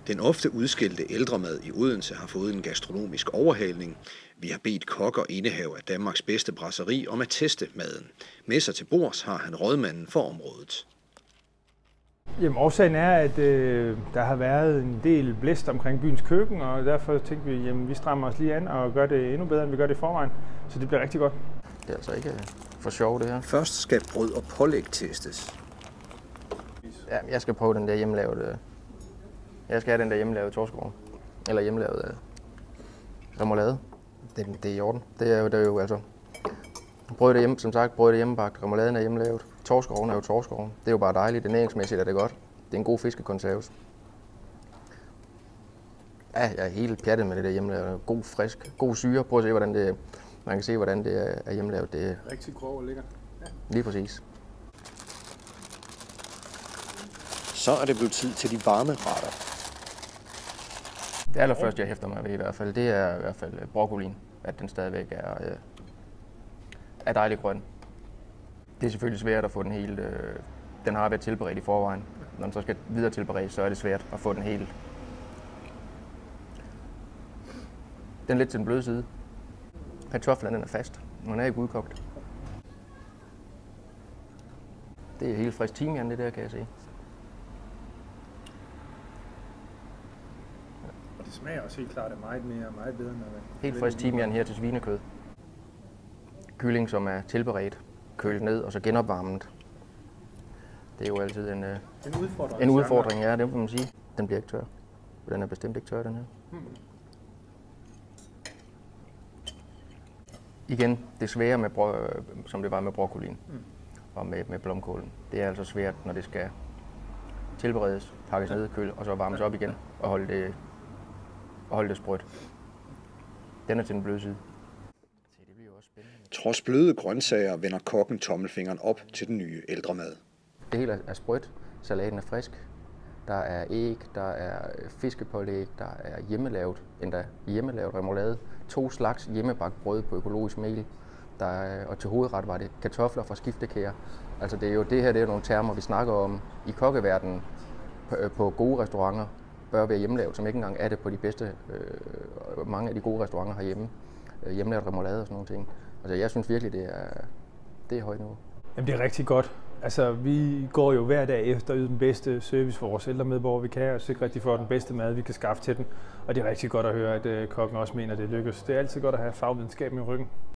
Den ofte udskilte ældremad i Odense har fået en gastronomisk overhaling. Vi har bedt kok og indehaver af Danmarks bedste brasserie om at teste maden. Med sig til bords har han rådmanden for området. Jamen, årsagen er, at der har været en del blæst omkring byens køkken, og derfor tænkte vi, at vi strammer os lige an og gør det endnu bedre, end vi gør det i forvejen. Så det bliver rigtig godt. Det er altså ikke for sjov, det her. Først skal brød og pålæg testes. Ja, jeg skal prøve den der hjemmelavede. Jeg skal have den der hjemmelavede torskeovn. Eller hjemmelavede remoulade. Det er i orden. Det er jo altså... Brødet er hjemme, som sagt, brødet er hjemmebagt, remouladen er hjemmelavet. Torskeovn er jo torskeovn. Det er jo bare dejligt. Det næringsmæssigt er det godt. Det er en god fiskekonserves. Ja, jeg er helt pjattet med det der hjemmelavede. God, frisk, god syre. Prøv at se, hvordan det... Man kan se, hvordan det er hjemmelavet. Det er rigtig grov og lækker. Ja. Lige præcis. Så er det blevet tid til de varme retter. Det allerførste, jeg hæfter mig ved i hvert fald, det er i hvert fald broccolien. At den stadigvæk er dejlig grøn. Det er selvfølgelig svært at få den helt... Den har været tilberedt i forvejen. Når den så skal videre tilberedes, så er det svært at få den helt... Den er lidt til den bløde side. Kartoflen den er fast. Den er ikke udkogt. Det er helt frisk timian, det der, kan jeg se. Det smager også helt klart meget bedre end helt frisk timian her til svinekød. Kylling, som er tilberedt, kølet ned og så genopvarmet. Det er jo altid en udfordring, ja, det må man sige. Den bliver ikke tør. Den er bestemt ikke tør, den her. Igen, det svære med som det var med broccolien og med blomkålen. Det er altså svært, når det skal tilberedes, pakkes ned, køle og så varmes op igen og holde det sprødt. Den er til den bløde side. Trods bløde grøntsager vender kokken tommelfingeren op til den nye ældremad. Det hele er sprødt, salaten er frisk, der er æg, der er fiskepålæg, der er hjemmelavet remoulade, 2 slags hjemmebagt brød på økologisk mel, og til hovedret var det kartofler fra skiftekær. Altså det er nogle termer, vi snakker om i kokkeverdenen på gode restauranter, bør være hjemmelavet, som ikke engang er det på de bedste, mange af de gode restauranter herhjemme. Hjemmelavet remoulade og sådan nogle ting. Altså jeg synes virkelig, det er højt niveau. Jamen det er rigtig godt. Altså vi går jo hver dag efter at yde den bedste service for vores ældre medborgere, vi kan, og sikre, at de får den bedste mad, vi kan skaffe til dem. Og det er rigtig godt at høre, at kokken også mener, at det lykkes. Det er altid godt at have fagvidenskaben i ryggen.